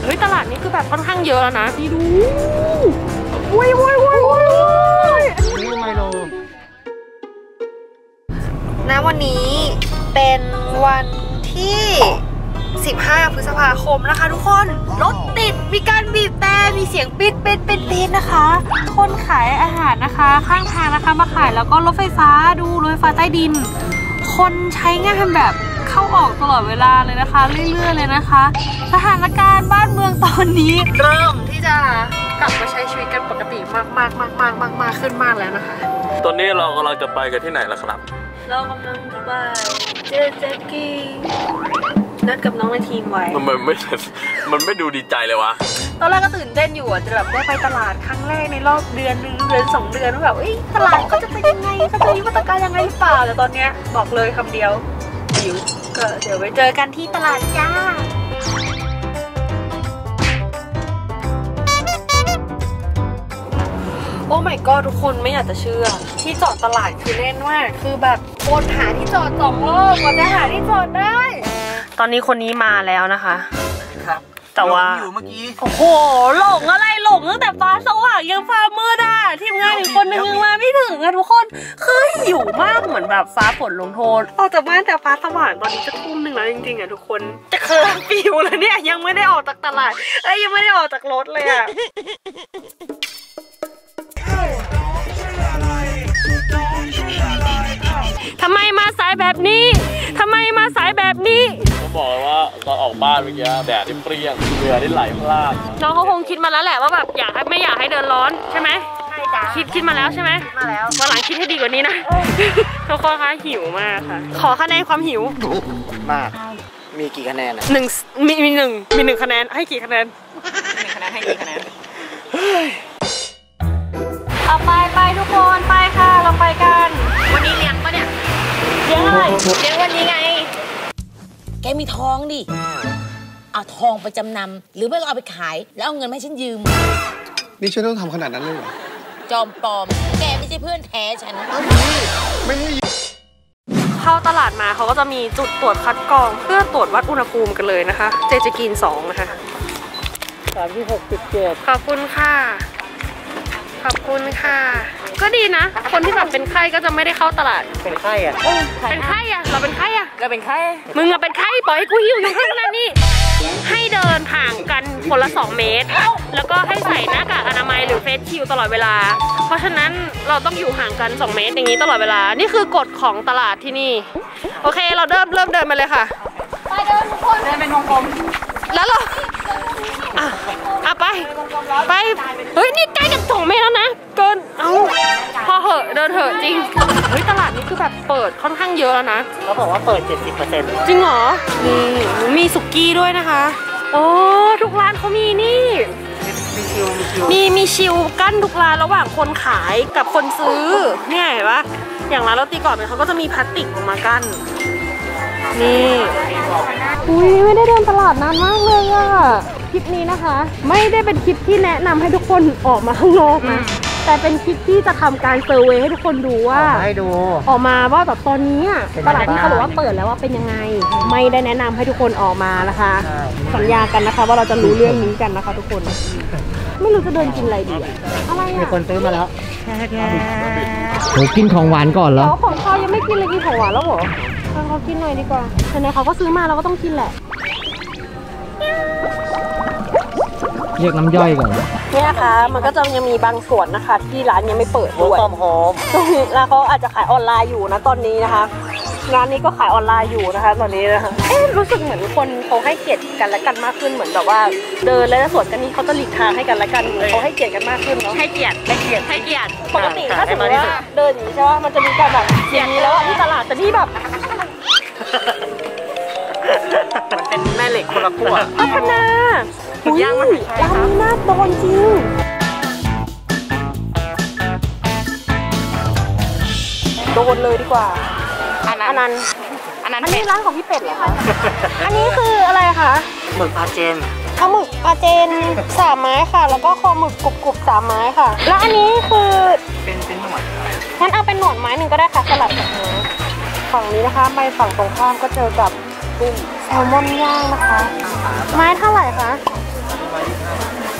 เฮ้ยตลาดนี้คือแบบค่อนข้างเยอะแล้วนะพี่ดูว้ายอันนี้ไมโลนะวันนี้เป็นวันที่15 พฤษภาคมนะคะทุกคนรถติดมีการบีบแต่มีเสียงปิดนะคะคนขายอาหารนะคะข้างทางนะคะมาขายแล้วก็รถไฟฟ้าดูรถไฟฟ้าใต้ดินคนใช้งานแบบเข้าออกตลอดเวลาเลยนะคะเรื่อยๆเลยนะคะสถานการณ์บ้านเมืองตอนนี้เริ่มที่จะกลับมาใช้ชีวิตกันปกติมากขึ้นมากแล้วนะคะตอนนี้เรากำลังจะไปกันที่ไหนล่ะครับเรากำลังจะไปเจสกีนัดกับน้องในทีมไว้มันไม่ดูดีใจเลยวะตอนแรกก็ตื่นเต้นอยู่จะแบบได้ไปตลาดครั้งแรกในรอบเดือน2 เดือนว่าแบบตลาดเขาจะเป็นยังไงเขาจะมีมาตรการยังไงหรือเปล่าแต่ตอนเนี้ยบอกเลยคำเดียวหิวก็เดี๋ยวไปเจอกันที่ตลาดจ้าโอ้ my god ทุกคนไม่อยากจะเชื่อที่จอดตลาดคือแน่นมากคือแบบคนหาที่จอด2 รอบกว่าจะหาที่จอดได้ตอนนี้คนนี้มาแล้วนะคะครับแต่ว่าอยู่เมื่อกี้โอ้โหหลงอะไรหลงตั้งแต่ฟ้าสว่างยังฟ้ามืดอ่ะทีมงานอีกคนนึงยังมาไม่ถึงอะทุกคนคือหิวมากเหมือนแบบฟ้าฝนลงโทษออกจากบ้านแต่ฟ้าสว่างตอนนี้จะทุ่ม 1แล้วจริงๆอะทุกคนจะเคยฟิวแล้วเนี่ยยังไม่ได้ออกจากตลาดยังไม่ได้ออกจากรถเลยอะทำไมมาสายแบบนี้ทำไมมาสายแบบนี้ผมบอกเลยว่าตอนออกบ้านเมื่อกี้แดดที่เปรี้ยงเหงื่อที่ไหลพลาดน้องเขาคงคิดมาแล้วแหละว่าแบบไม่อยากให้เดินร้อนใช่ไหมใช่จ้ะคิดมาแล้วใช่ไหมมาแล้ววันหลังคิดให้ดีกว่านี้นะทุกคนคะหิวมากค่ะขอคะแนนความหิวมากมีกี่คะแนนอ่ะมี1คะแนนให้กี่คะแนน1 คะแนนให้กี่คะแนนเอาไปทุกคนไปค่ะเราไปกันวันนี้เลี้ยงปะเนี่ยเลี้ยงอะไรเลี้ยงวันนี้ไงแกมีทองดิเอาทองไปจำนำหรือไม่ก็เอาไปขายแล้วเอาเงินมาให้ฉันยืมนี่ฉันต้องทำขนาดนั้นเลยเหรอจอมปลอมแกไม่ใช่เพื่อนแท้ฉันไม่ให้เข้าตลาดมาเขาก็จะมีจุดตรวจคัดกรองเพื่อตรวจวัดอุณหภูมิกันเลยนะคะเจกิน2นะคะ36.7ขอบคุณค่ะขอบคุณค่ะก็ดีนะคนที่แบบเป็นไข้ก็จะไม่ได้เข้าตลาดเป็นไข้อะเป็นไข้อะเราเป็นไข้อะเราเป็นไข้มึงอะเป็นไข้ปล่อยให้กูหิวอยู่ข้างหน้านี่ให้เดินห่างกันคนละ2 เมตรแล้วก็ให้ใส่หน้ากากอนามัยหรือเฟสชิลตลอดเวลาเพราะฉะนั้นเราต้องอยู่ห่างกัน2 เมตรอย่างนี้ตลอดเวลานี่คือกฎของตลาดที่นี่โอเคเราเริ่มเดินมาเลยค่ะไปเดินทุกคนเดินเป็นวงกลมแล้วเราไปเฮ้ยนี่ใกล้กัน2 เมตรแล้วนะเกินพอเหอะเดินเหอะจริงเฮ้ยตลาดนี้คือแบบเปิดค่อนข้างเยอะแล้วนะเขาบอกว่าเปิด 70% จริงเหรอมีสุกี้ด้วยนะคะโอ้ทุกร้านเขามีนี่มีชิลกั้นทุกร้านระหว่างคนขายกับคนซื้อเนี่ยเห็นปะอย่างร้านโรตีกรอบเนี่ยเขาก็จะมีพลาสติกออกมากั้นนี่อุ้ยไม่ได้เดินตลาดนานมากเลยอะคลิปนี้นะคะไม่ได้เป็นคลิปที่แนะนำให้ทุกคนออกมาข้างนอกนะแต่เป็นคลิปที่จะทำการเซอร์เวย์ให้ทุกคนดูว่าออกมาว่าแบบตอนนี้ตลาดที่เขาบอกว่าเปิดแล้วว่าเป็นยังไงไม่ได้แนะนำให้ทุกคนออกมานะคะสัญญากันนะคะว่าเราจะรู้เรื่องนี้กันนะคะทุกคนไม่รู้จะเดินกินอะไรดีอะไรมีคนซื้อมาแล้วโหกินของหวานก่อนเหรอของเขายังไม่กินเลยกินของหวานแล้วเหรอเขากินหน่อยดีกว่าแต่เนี่ยเขาก็ซื้อมาเราก็ต้องกินแหละเรียกน้ำย่อยก่อนเนี่ยนะคะมันก็จะยังมีบางส่วนนะคะที่ร้านยังไม่เปิดด้วยแล้วเขาอาจจะขายออนไลน์อยู่นะตอนนี้นะคะงานนี้ก็ขายออนไลน์อยู่นะคะตอนนี้นะคะรู้สึกเหมือนคนเขาให้เกียรติกันและกันมากขึ้นเหมือนแบบว่าเดินและสวนกันนี้เขาจะหลีกทางให้กันและกันเขาให้เกียรติกันมากขึ้นเนาะให้เกียรติปกติถ้าสมมติว่าเดินอย่างนี้ใช่ไหมมันจะมีการแบบอย่างนี้แล้วที่ตลาดแต่นี่แบบมันเป็นแม่เหล็กคนละขั้วพัฒนาย่างมาร้านนี้น่าโดนจริงโดนเลยดีกว่าอันนี้ร้านของพี่เป็ดเหรอคะอันนี้คืออะไรคะหมึกปลาเจนข้าวหมึกปลาเจน3 ไม้ค่ะแล้วก็คอหมึกกรุบ3 ไม้ค่ะแล้วอันนี้คือเป็นหนวดงั้นเอาเป็นหนวดไม้1ก็ได้ค่ะสลับกับเนื้อฝั่งนี้นะคะไปฝั่งตรงข้ามก็เจอกับกุ้งแซลมอนย่างนะคะไม้เท่าไหร่คะ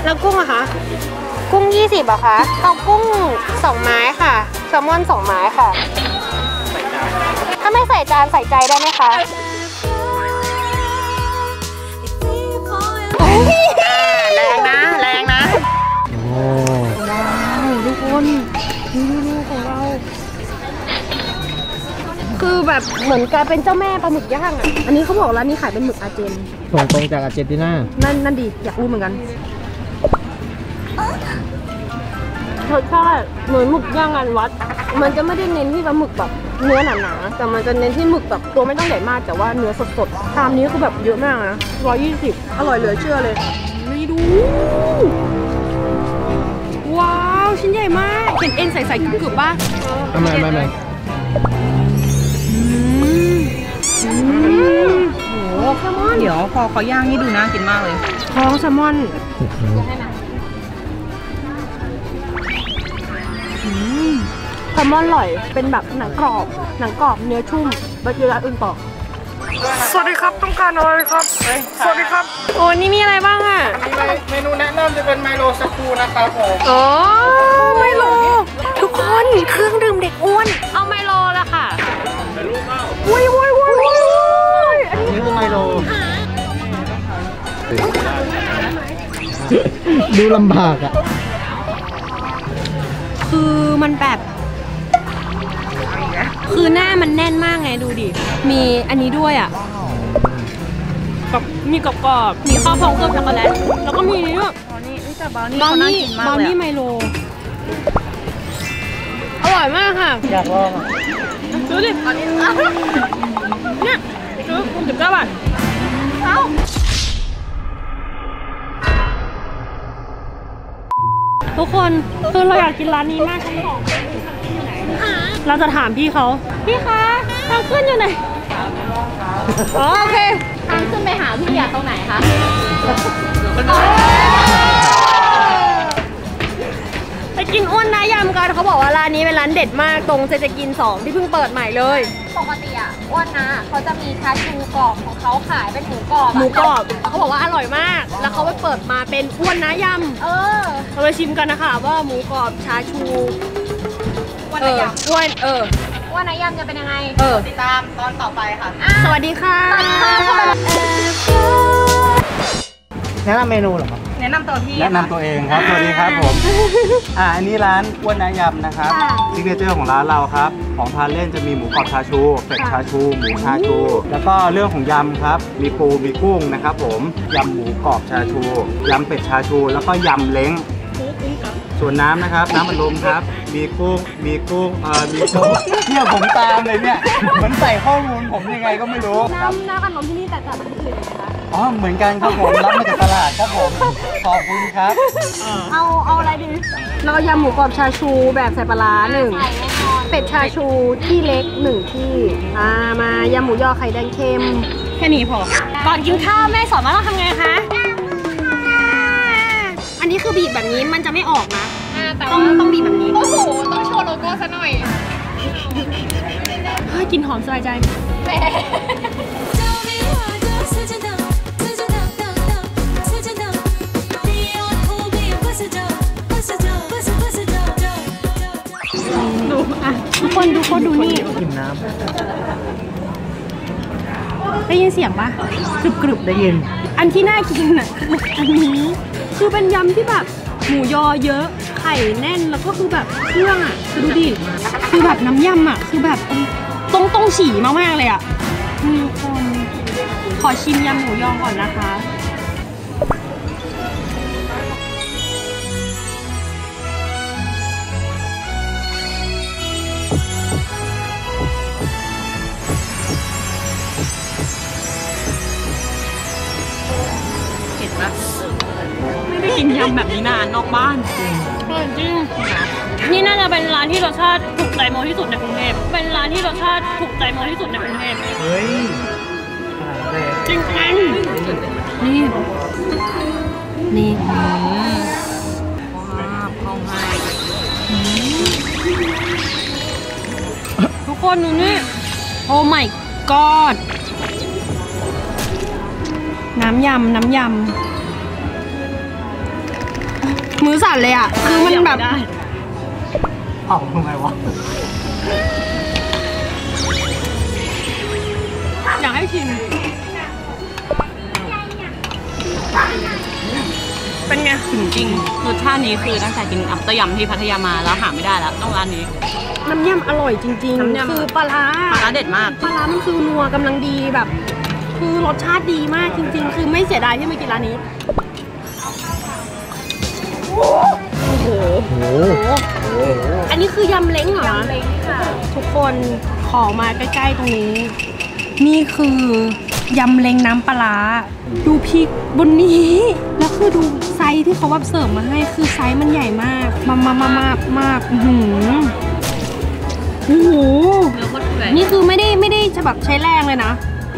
แล้วกุ้งอะคะ กุ้ง20อะคะเอากุ้ง2 ไม้ค่ะแซลมอน2 ไม้ค่ะ ถ้าไม่ใส่จานใส่ใจได้ไหมคะแรงนะแรงนะโอ้ว้าวทุกคนดูของเรา คือแบบเหมือนกลายเป็นเจ้าแม่ปลาหมึกย่างอ่ะ อันนี้เขาบอกร้านนี้ขายเป็นหมึกอาเจนส่งตรงจากอาร์เจนตินานั่นดีอยากรู้เหมือนกันรสชาติเหมือนหมึกย่างงานวัด มันจะไม่ได้เน้นที่ปลาหมึกแบบเนื้อหนาๆแต่มันจะเน้นที่หมึกแบบตัวไม่ต้องใหญ่มากแต่ว่าเนื้อสดๆชามนี้คือแบบเยอะมากนะ120อร่อยเหลือเชื่อเลยนี่ดูว้าวชิ้นใหญ่มากเห็นเอ็นใส่ๆกรึบๆป่ะไม่โอ้แซลมอนเดี๋ยวพอเขาย่างนี่ดูน่ากินมากเลยท้องแซลมอนแซลมอนอร่อยเป็นแบบหนังกรอบเนื้อชุ่มไปกินร้านอื่นต่อสวัสดีครับต้องการอะไรครับสวัสดีครับโอ้นี่มีอะไรบ้างอ่ะเมนูแนะนำจะเป็นไมโลสกูนะครับผมอ๋อไมโลทุกคนเครื่องดื่มเด็กอ้วนเอาไมโลละค่ะวุ้ยอันนี้นี่คือไมโลดูลำบากอ่ะคือมันแบบคือหน้ามันแน่นมากไงดูดิมีอันนี้ด้วยอ่ะกับมีกรอบๆมีข้าวพองเครื่องช็อกโกแลตแล้วก็มีนี่ด้วยบราวนี่ไมโลอร่อยมากค่ะอยากลองดูดิเนี่ยซื้อ69 บาททุกคนคือเราอยากกินร้านนี้มากชั้น 2เราจะถามพี่เขาพี่คะทางขึ้นอยู่ไหนอ๋อโอเคทางขึ้นไปหาพี่อยากตรงไหนคะไปกินอ้วนนะยำกันเขาบอกว่าร้านนี้เป็นร้านเด็ดมากตรงเจเจกิน2ที่เพิ่งเปิดใหม่เลยปกติอ่ะอ้วนนะเขาจะมีชาชูกรอบของเขาขายเป็นหมูกรอบเขาบอกว่าอร่อยมากแล้วเขาไปเปิดมาเป็นอ้วนนะยำเราไปชิมกันนะคะว่าหมูกรอบชาชูอ้วนนะยำอ้วนนะยำจะเป็นยังไงติดตามตอนต่อไปค่ะสวัสดีค่ะแนะนำเมนูเหรอครับแนะนำตัวพี่แนะนำตัวเองครับ สวัสดีครับผม อันนี้ร้านอ้วนน้ายำนะครับซิกเนเจอร์ของร้านเราครับ ของทานเล่นจะมีหมูกรอบชาชูเป็ดชาชู หมูชาชู แล้วก็เรื่องของยำครับ มีปู มีกุ้งนะครับผม ยำหมูกรอบชาชู ยำเป็ดชาชู แล้วก็ยำเล้ง ส่วนน้ำนะครับ น้ำอัดลมครับ มีกุ้งเนี่ยผมตามเลยเนี่ย เหมือนใส่ข้อมูลผมยังไงก็ไม่รู้น้ำขนมที่นี่แต่จากที่อื่นนะคะอ๋อ เหมือนกันครับผม รับมาจากตลาดครับผม ขอบคุณครับเอาอะไรดีเรายำหมูกรอบชาชูแบบใส่ปลาร้า1เป็ดชาชูที่เล็ก1ที่มายำหมูยอไข่แดงเค็มแค่นี้พอก่อนกินข้าวแม่สอนว่าเราทำไงคะอันนี้คือบีบแบบนี้มันจะไม่ออกนะต้องบีบแบบนี้โอ้โหต้องโชว์โลโก้ซะหน่อยกินหอมสบายใจดูอ่ะทุกคนดูนี่กินน้ได้ยินเสียงปะกรึบำได้ยินอันที่น่ากินอ่ะอันนี้คือเป็นยำที่แบบหมูยอเยอะไข่แน่นแล้วก็คือแบบเครื่องอ่ะดูดิคือแบบน้ำยำอ่ะคือแบบต้องฉี่มากๆเลยอ่ะทุกคนขอชิมยำหมูยอก่อนนะคะไม่ได้กินยำแบบนี้นานนอกบ้านจริงนี่น่าจะเป็นร้านที่รสชาติถูกใจโมที่สุดในกรุงเทพเป็นร้านที่รสชาติถูกใจโมที่สุดในกรุงเทพเฮ้ยจริงๆนี่ทุกคนดูนี่โอ้ my god น้ำยำมือสั่นเลยอ่ะคือมันแบบเอ้าทำไมวะอยากให้ชิมเป็นไงถึงจริงรสชาตินี้คือตั้งแต่กินอัปเตอร์ยำที่พัทยามาแล้วหาไม่ได้แล้วต้องร้านนี้น้ำยำอร่อยจริงน้ำยำๆคือปลาร้าปลาร้าเด็ดมากปลาร้ามันคือนัวกำลังดีแบบ คือรสชาติดีมากจริง ๆ คือไม่เสียดายที่มากินร้านนี้โอ้โห อันนี้คือยำเล้งเหรอยำเล้งค่ะทุกคนขอมาใกล้ๆตรงนี้ นี่คือยำเล้งน้ำปลาร้าดูพริกบนนี้แล้วคือดูไซส์ที่เขาแบบเสิร์ฟมาให้คือไซส์มันใหญ่มากมากโอ้โหนี่คือไม่ได้จะแบบใช้แรงเลยนะ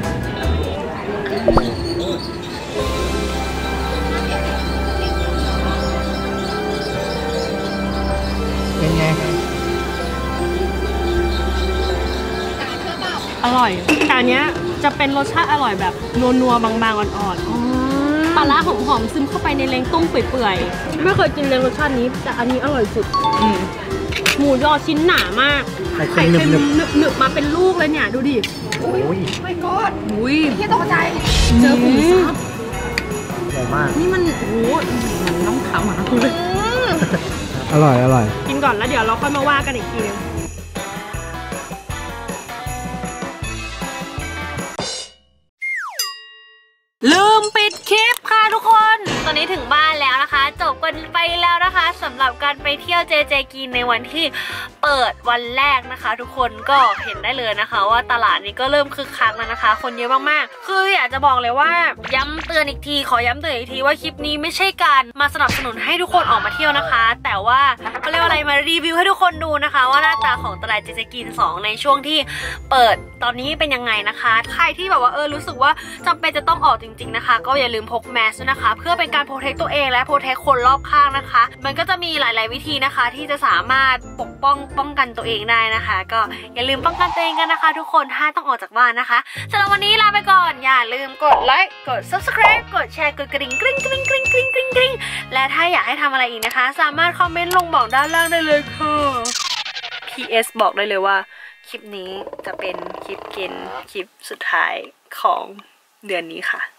เป็นไงอร่อยแต่อันเนี้ยจะเป็นรสชาติอร่อยแบบนัวๆบางๆอ่อนๆปลาร้าหอมๆซึมเข้าไปในเล้งต้มเปื่อยๆไม่เคยกินเล้งรสชาตินี้แต่อันนี้อร่อยสุดหมูยอชิ้นหนามากไข่เค็มหนึบๆมาเป็นลูกเลยเนี่ยดูดิโอ้ยอุ้ยที่ตกใจเจอผีซับใหญ่มากนี่มันโอ้โหมันต้องขำอ่ะคุณเลยอร่อย อร่อยกินก่อนแล้วเดี๋ยวเราค่อยมาว่ากันอีกทีนึงลืมปิดคลิปค่ะทุกคนตอนนี้ถึงบ้านแล้วนะคะจบกันไปแล้วนะคะสำหรับการไปเที่ยวเจเจกินในวันที่เปิดวันแรกนะคะทุกคนก็เห็นได้เลยนะคะว่าตลาดนี้ก็เริ่มคึกคักแล้วนะคะคนเยอะมากๆคืออยากจะบอกเลยว่าย้ำเตือนอีกทีขอย้ำเตือนอีกทีว่าคลิปนี้ไม่ใช่การมาสนับสนุนให้ทุกคนออกมาเที่ยวนะคะแต่ว่าเขาเรียกว่าอะไรมารีวิวให้ทุกคนดูนะคะว่าหน้าตาของตลาดเจเจกิน2ในช่วงที่เปิดตอนนี้เป็นยังไงนะคะใครที่แบบว่ารู้สึกว่าจำเป็นจะต้องออกจริงๆนะคะก็อย่าลืมพกแมสนะคะเพื่อเป็นการโปรเทคตัวเองและโปรเทคคนรอบข้างนะคะมันก็จะมีหลายๆวิธีนะคะที่จะสามารถปกป้องกันตัวเองได้นะคะก็อย่าลืมป้องกันตัวเองกันนะคะทุกคนถ้าต้องออกจากบ้านนะคะสำหรับวันนี้ลาไปก่อนอย่าลืมกดไลค์กด subscribe กดแชร์กดกระดิ่งกริ๊งกริ๊งกริ๊งกริ๊งกริ๊งกริ๊งและถ้าอยากให้ทำอะไรอีกนะคะสามารถคอมเมนต์ลงบอกด้านล่างได้เลยค่ะ PS บอกได้เลยว่าคลิปนี้จะเป็นคลิปกินคลิปสุดท้ายของเดือนนี้ค่ะ